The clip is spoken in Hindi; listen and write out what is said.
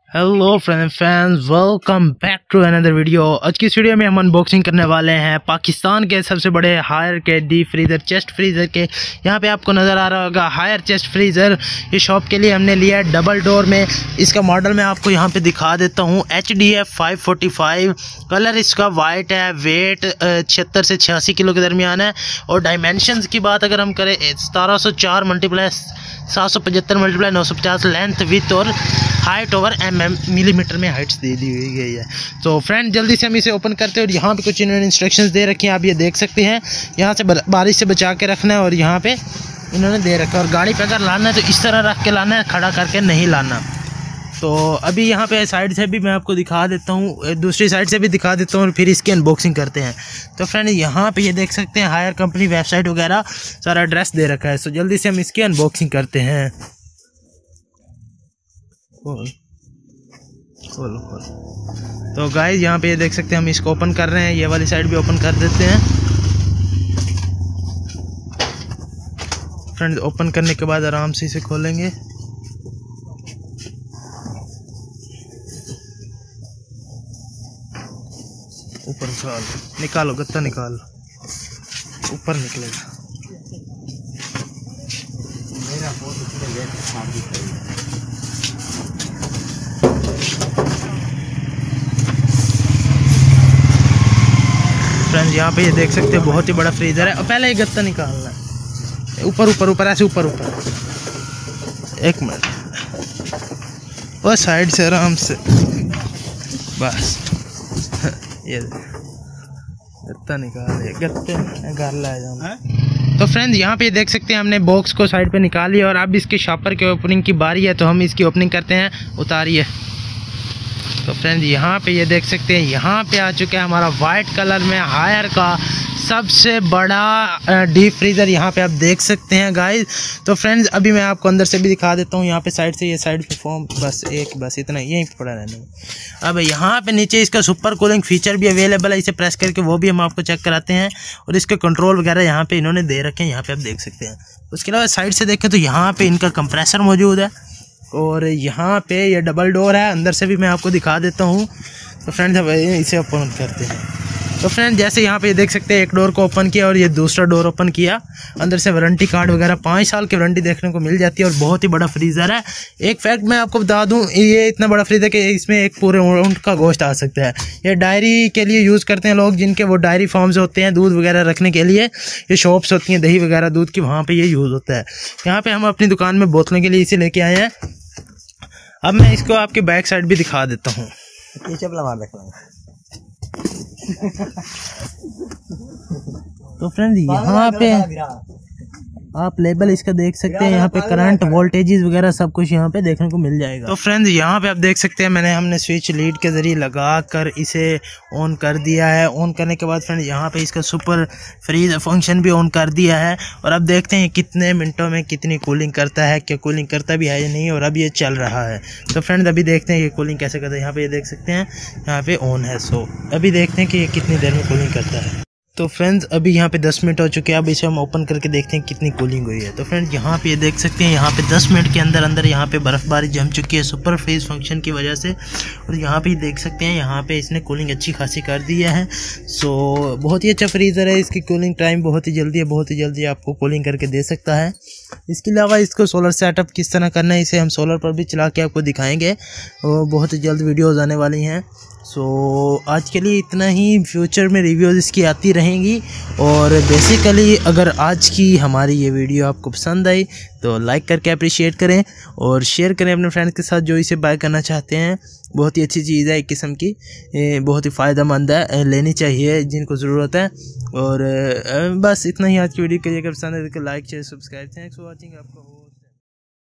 Hello fans, welcome back to another video. आज की इस वीडियो में हम अनबॉक्सिंग करने वाले हैं पाकिस्तान के सबसे बड़े हायर के डीप फ्रीज़र चेस्ट फ्रीज़र के। यहाँ पे आपको नज़र आ रहा होगा हायर चेस्ट फ्रीज़र। इस शॉप के लिए हमने लिया है डबल डोर में। इसका मॉडल मैं आपको यहाँ पे दिखा देता हूँ, HDF 545। कलर इसका वाइट है, वेट 76 से 86 किलो के दरमियान है। और डायमेंशंस की बात अगर हम करें 1704 × 775 × 950 लेंथ विथ और हाइट ओवर मिलीमीटर में हाइट्स दे दी गई है। तो फ्रेंड जल्दी से हम इसे ओपन करते हैं। और यहाँ पे कुछ इन्होंने इंस्ट्रक्शंस दे रखी हैं, आप ये देख सकते हैं। यहाँ से बारिश से बचा के रखना है और यहाँ पे इन्होंने दे रखा है। और गाड़ी पे अगर लाना है तो इस तरह रख के लाना है, खड़ा करके नहीं लाना। तो अभी यहाँ पे साइड से भी मैं आपको दिखा देता हूँ, दूसरी साइड से भी दिखा देता हूँ और फिर इसकी अनबॉक्सिंग करते हैं। तो फ्रेंड यहाँ पे ये देख सकते हैं हायर कंपनी वेबसाइट वगैरह सारा एड्रेस दे रखा है। सो जल्दी से हम इसकी अनबॉक्सिंग करते हैं। तो गाइस यहाँ पे ये देख सकते हैं हम इसको ओपन कर रहे हैं। ये वाली साइड भी ओपन कर देते हैं। फ्रेंड ओपन करने के बाद आराम से इसे खोलेंगे। ऊपर निकालो, गत्ता निकालो, ऊपर निकलेगा। फ्रेंड्स यहाँ पे ये देख सकते हैं बहुत ही बड़ा फ्रीजर है। और पहले ये गत्ता निकालना है, ऊपर ऊपर ऊपर ऐसे ऊपर ऊपर। एक मिनट, और साइड से आराम से, बस ये गत्ता निकाल, गत्ते घर ला जाना। तो फ्रेंड्स यहाँ पे देख सकते हैं हमने बॉक्स को साइड पे निकाल लिया और अब इसके शॉपर के ओपनिंग की बारी है। तो हम इसकी ओपनिंग करते हैं, उतारिए। तो फ्रेंड्स यहाँ पे ये देख सकते हैं, यहाँ पे आ चुका है हमारा वाइट कलर में हायर का सबसे बड़ा डीप फ्रीज़र। यहाँ पे आप देख सकते हैं गाइस। तो फ्रेंड्स अभी मैं आपको अंदर से भी दिखा देता हूँ। यहाँ पे साइड से, ये साइड पे फॉर्म बस इतना यहीं पड़ा रहना। अब यहाँ पे नीचे इसका सुपर कूलिंग फीचर भी अवेलेबल है। इसे प्रेस करके वो भी हम आपको चेक कराते हैं। और इसके कंट्रोल वगैरह यहाँ पे इन्होंने दे रखे हैं, यहाँ पे आप देख सकते हैं। उसके अलावा साइड से देखें तो यहाँ पे इनका कंप्रेसर मौजूद है। और यहाँ पे ये डबल डोर है, अंदर से भी मैं आपको दिखा देता हूँ। तो फ्रेंड्स अब इसे ओपन करते हैं। तो फ्रेंड जैसे यहाँ पे देख सकते हैं एक डोर को ओपन किया और ये दूसरा डोर ओपन किया। अंदर से वारंटी कार्ड वगैरह 5 साल की वारंटी देखने को मिल जाती है। और बहुत ही बड़ा फ्रीज़र है। एक फैक्ट मैं आपको बता दूं, ये इतना बड़ा फ्रीज़र कि इसमें एक पूरे ऊंट का गोश्त आ सकता है। ये डायरी के लिए यूज़ करते हैं लोग, जिनके वो डायरी फार्म्स होते हैं दूध वगैरह रखने के लिए। ये शॉप्स होती हैं दही वगैरह दूध की, वहाँ पर ये यूज़ होता है। यहाँ पर हम अपनी दुकान में बोतलों के लिए इसे लेके आए हैं। अब मैं इसको आपके बैक साइड भी दिखा देता हूँ। तो फ्रेंड यहाँ पे आप लेबल इसका देख सकते हैं। यहाँ पे करंट वोल्टेजेस वगैरह सब कुछ यहाँ पे देखने को मिल जाएगा। तो फ्रेंड्स यहाँ पे आप देख सकते हैं हमने स्विच लीड के जरिए लगा कर इसे ऑन कर दिया है। ऑन करने के बाद फ्रेंड्स यहाँ पे इसका सुपर फ्रीज फंक्शन भी ऑन कर दिया है। और अब देखते हैं कितने मिनटों में कितनी कूलिंग करता है, क्या कूलिंग करता भी है या नहीं। और अब ये चल रहा है। तो फ्रेंड्स अभी देखते हैं ये कूलिंग कैसे करता है। यहाँ पे ये देख सकते हैं यहाँ पे ऑन है। सो अभी देखते हैं कि ये कितनी देर में कूलिंग करता है। तो फ्रेंड्स अभी यहाँ पे 10 मिनट हो चुके हैं। अब इसे हम ओपन करके देखते हैं कितनी कूलिंग हुई है। तो फ्रेंड्स यहाँ पे ये देख सकते हैं यहाँ पे 10 मिनट के अंदर यहाँ पे बर्फ़बारी जम चुकी है सुपर फ्रीज फंक्शन की वजह से। और यहाँ पे देख सकते हैं यहाँ पे इसने कूलिंग अच्छी खासी कर दी है। सो बहुत ही अच्छा फ्रीज़र है। इसकी कूलिंग टाइम बहुत ही जल्दी है, बहुत ही जल्दी आपको कूलिंग करके दे सकता है। इसके अलावा इसको सोलर सेटअप किस तरह करना है, इसे हम सोलर पर भी चला के आपको दिखाएँगे। और बहुत ही जल्द वीडियोज़ आने वाली हैं। सो आज के लिए इतना ही। फ्यूचर में रिव्यूज़ इसकी आती रहेंगी। और बेसिकली अगर आज की हमारी ये वीडियो आपको पसंद आई तो लाइक करके अप्रिशिएट करें और शेयर करें अपने फ्रेंड्स के साथ जो इसे बाय करना चाहते हैं। बहुत ही अच्छी चीज़ है, एक किस्म की बहुत ही फ़ायदेमंद है, लेनी चाहिए जिनको ज़रूरत है। और बस इतना ही आज की वीडियो के लिए। अगर पसंद है तो like share subscribe. Thanks for watching. आपको